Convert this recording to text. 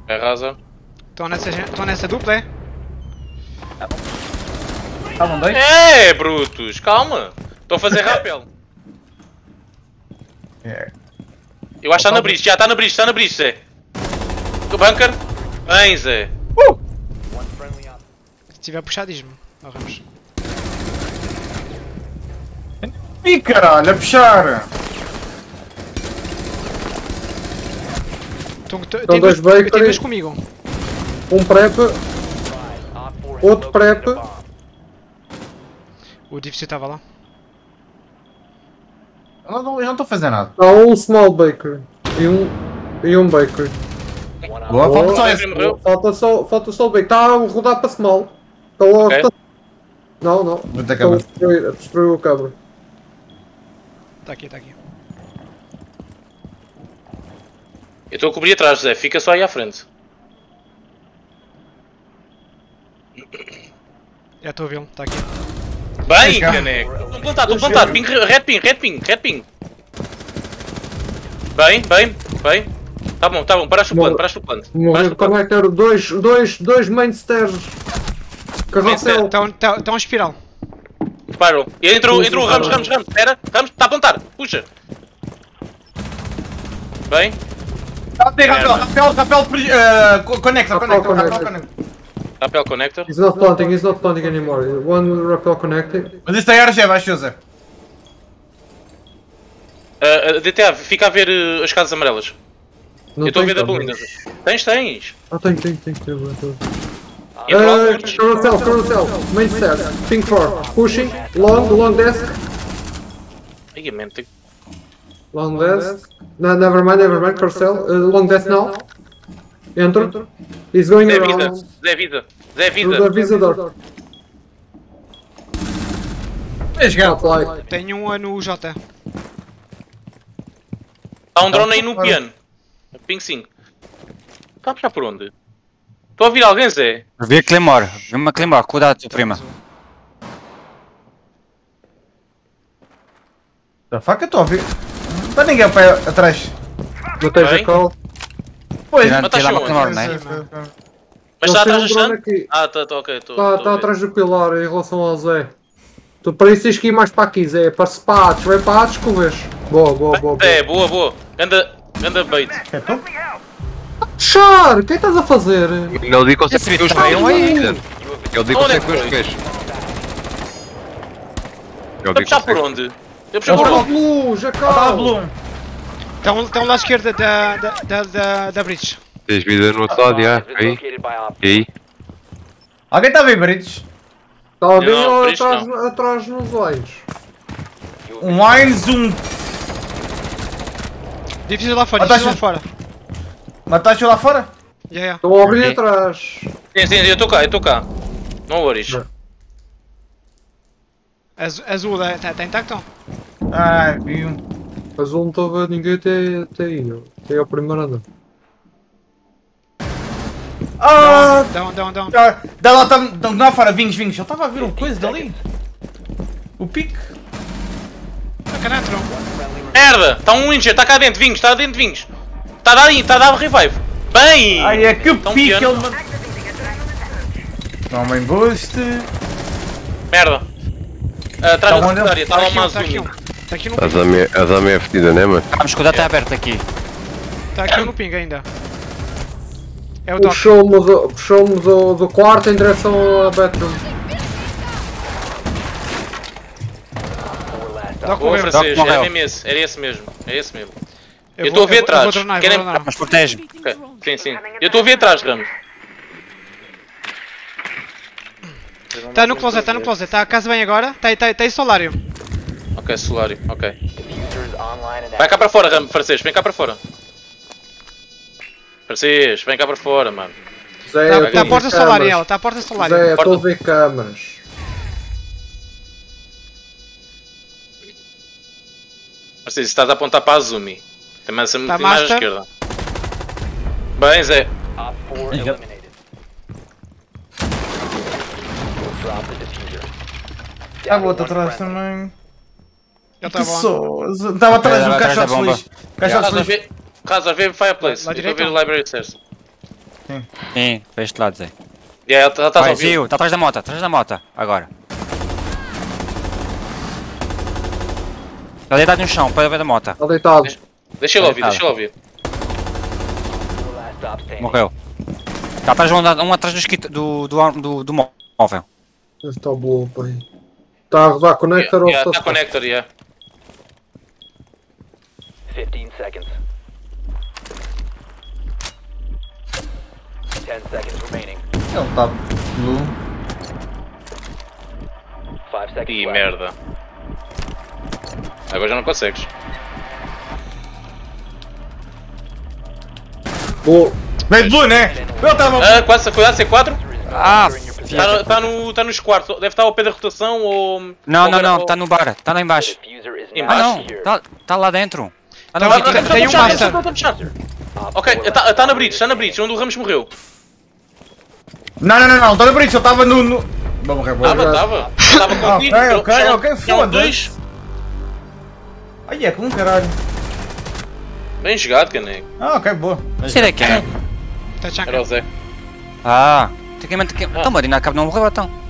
É rasa. Estão nessa dupla, é? Estavam dois? É, brutos, calma. Estou a fazer rappel. É. Eu acho que está na bridge, já está na bridge, Zé. Do bunker. Bem, Zé. Se tiver puxado, diz-me. Vamos. Ih, caralho, a puxar! Tem dois dois bakery. comigo. Um prep, outro prep. O difícil estava lá. Eu não estou a fazer nada. Há um small bakery e um bakery. Boa, falta só esse. Morreu. Falta só o bakery. Está a rodar para small. Está logo. Ok. Não. Vou ter Estão câmera. a destruir o cabra. Está aqui. Eu estou a cobrir atrás, Zé. Fica só aí à frente. Já estou a vê-lo. Está aqui. Bem, caneco. Estou plantado. Ping, red ping. Bem. Tá bom. Paraste o plano. Morreu o connector. Dois main stairs. Carrossel. Estão a espiral. Spiral. E entrou o Ramos. Espera. Ramos, está a apontar. Puxa. Bem. Rapel, conecta. Rappel connector. He's not planting anymore. One rappel connecting. Mas isso tem RG, vai, José. DTA, fica a ver as casas amarelas. Não Eu estou a ver tem da Belinda. Tens. Ah, tem. Entra lá. Carousel. Main stairs. Pink 4. Pushing. Long desk. Ai, man, tem... Long desk. No, never mind. Carousel. Long desk now. Enter. He's going around. Zé Vida. Through the visitor. É jogar. Top light. Tenho um no J. Há um drone aí no piano. Ping 5. Está a puxar por onde? Estou a ouvir alguém, Zé? Vi a Claymore. Vi uma Claymore. Cuidado, tua prima. Da faca, eu estou a ouvir. Não está ninguém para atrás. Matei Bem. Jacal. Pois, Tirando mas tá lá uma chegando. Claymore, não é? Mas está atrás da drone chão? aqui. Ah, tá, ok. Está atrás do pilar em relação ao Zé. Tu para isso tens que ir mais para aqui, Zé. Para Spatos. Vai para Atos que o vês. Boa. É, boa. Ganda bait. Char! O que é que estás a fazer? Ele diz que consegue ver os pés. Ele diz que consegue ver os pés. Estou a puxar por onde? Eu puxar por Olha o onde? Blue, Jacal! Estão lá à esquerda da bridge. Tens vida no outro lado, já. Aí. Alguém está a ver bridges? Está alguém Não, ou por isso atrás nos lines? Um Wines, Difícil lá fora, Mataste lá fora? Yeah. Estão a ouvir atrás. Sim, eu estou cá. Não worries. Azul, está intacto? Ah, vi um. Azul não estou a ver ninguém até aí. Até ao primeiro andar. Ah! Down. Dá lá, estão lá fora, vinhos. Ele estava a ver o coisa dali. O pique. Canantro. Merda! Está um Wincher, está cá dentro, Vinhos, está dentro de Vinhos. Está a dar revive. Bem! Ai, é que Tá um pique piano. ele... Toma em boost. Merda. Atrás Tá da onde? secundária, está lá uma Está aqui Azumi. um. Está aqui no A ping. Zami é fedida, né, mano? Vamos, cuidado, está aberto aqui. Está aqui um no ping ainda. É o Doc. Puxou-me do quarto em direção à bedroom. Doc Boa, morreu. francês, morreu. Era esse mesmo. Eu vou- estou a ver eu vou atrás. dronar, Querem- vou dronar. Mas protege-me. Ok, sim. Eu estou a ver atrás, Ramos. Está no closet, está a casa bem agora. Está aí solário. Ok, Solário, ok. Vai cá para fora, Ramos, francês, vem cá para fora. Francês, vem cá para fora, mano. Zé, Está eu a estou a porta ver solar, câmaras. ela, está a porta solar. Zé, eu estou a ver câmaras. Francês, estás a apontar para a Azumi. Tem mais à master. esquerda. Bem, Zé. Ah, vou atrás também. Já está bom. Estava atrás do Atrás da caixote de bomba. lixo. Caixote de lixo. Casa a ver Fireplace. Lá Eu estou a direito? ver Library Stairs. Sim, para este lado, Zé. Yeah, tá a Vai, ouvir. Zio, tá atrás da moto, agora. Está deitado no chão, para ver da moto. Está deitado. Deixa ele ouvir, deixa ele ouvir. Morreu. Está atrás um atrás do móvel. Esse está boa, pai. Está a rodar connector ou Yeah, está tá connector, yeah. 15 seconds. 10 seconds remaining. Ele está blue. 5 seconds Ih, left. merda. Agora já não consegues. boa? Veio blue, né? Ele estava. Ah, quase foi a C4? Ah, Tá nos quartos. Deve estar ao pé da rotação ou. não, está no bar, está lá embaixo. Diffuser is Em now Ah não, secure. está lá dentro. Tá Tá no lá, vídeo. tem um master. Ok, está na bridge, onde o Ramos morreu. Não, está na bridge, ele estava no. Vou morrer, boa. Estava contigo. Ok, foda-se. Ai, é com caralho. Bem jogado, caneco. Ok, boa. Sei daqui. Tá Era o Zé. Ah, tem que manter. Então, Marina, acaba não morreu então.